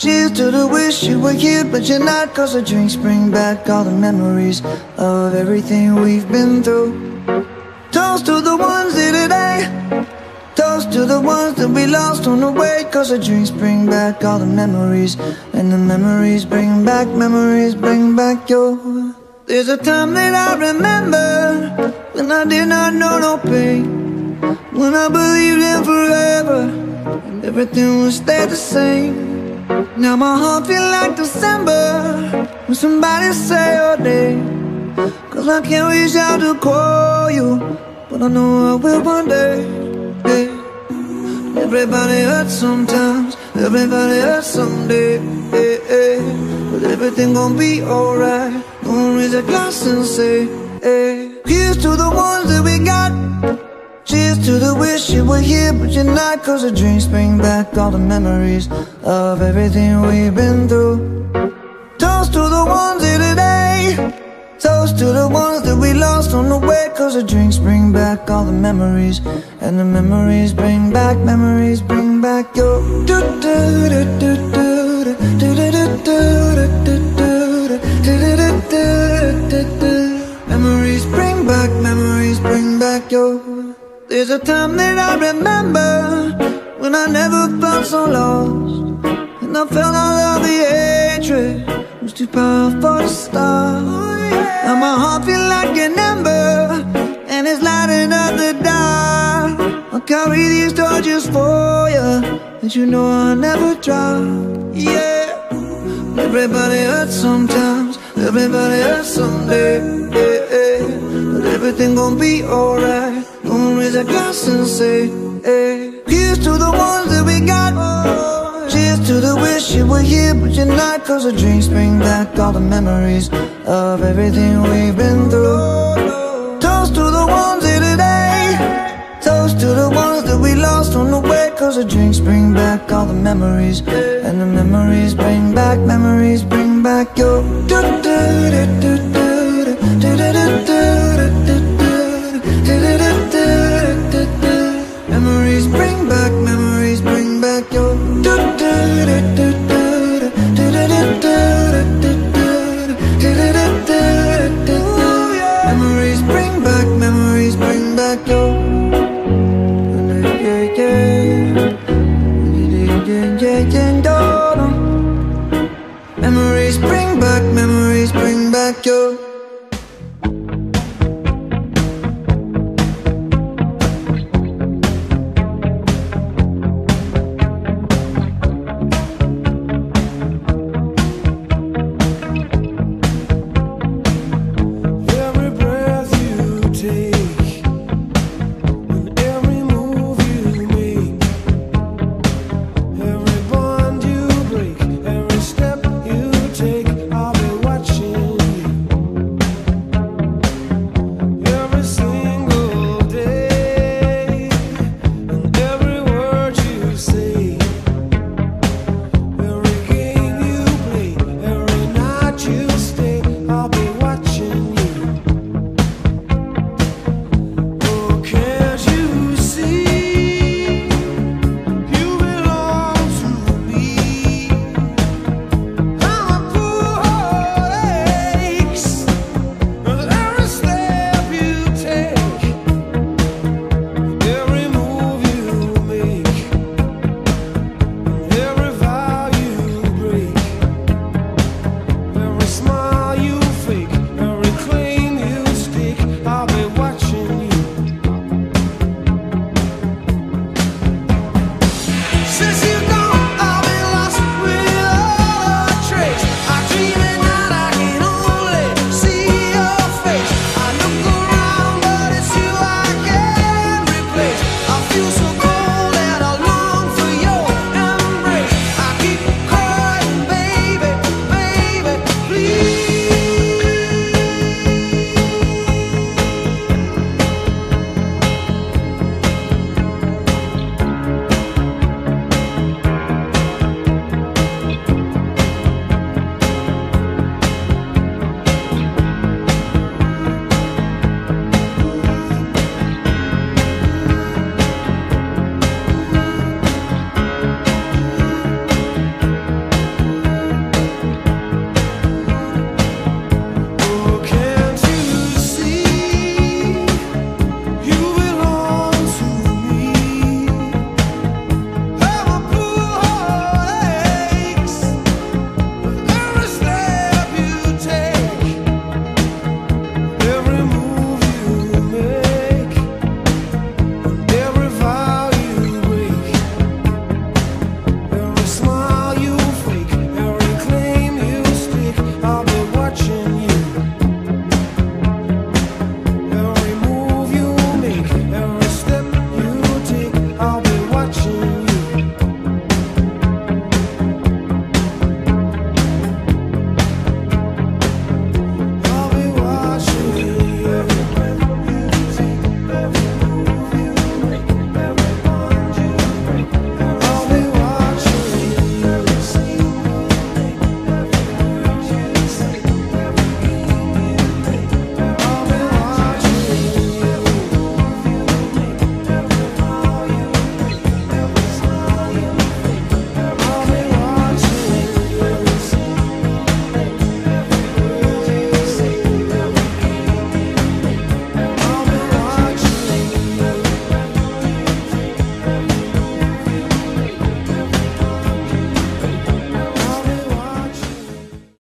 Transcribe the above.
Cheers to the wish you were here but you're not, 'cause the drinks bring back all the memories of everything we've been through. Toast to the ones here today, toast to the ones that we lost on the way, 'cause the drinks bring back all the memories, and the memories bring back your. There's a time that I remember when I did not know no pain, when I believed in forever and everything would stay the same. Now my heart feel like December when somebody say your name, 'cause I can't reach out to call you, but I know I will one day. Hey. Everybody hurts sometimes, everybody hurts someday. Hey, hey. But everything gon' be alright. Gonna raise a glass and say, hey. Here's to the ones that we got. Cheers to the wish you were here but you're not, 'cause the drinks bring back all the memories of everything we've been through. Toast to the ones here today, toast to the ones that we lost on the way, 'cause the drinks bring back all the memories, and the memories bring back your. Memories bring back your. There's a time that I remember when I never felt so lost, and I felt all of the hatred was too powerful to stop. Now my heart feel like an ember, and it's lighting up the dark. I'll carry these torches for you, and you know I'll never drop. Yeah. Everybody hurts sometimes, everybody hurts someday. Yeah, yeah. But everything gon' be alright. Gonna raise a glass and say, hey. Here's to the ones that we got. Cheers to the wish you were here but you're not, 'cause the drinks bring back all the memories of everything we've been through. Toast to the ones here today, toast to the ones that we lost on the way, 'cause the drinks bring back all the memories, and the memories bring back your. Memories bring back your. Memories bring back your. Memories bring back your.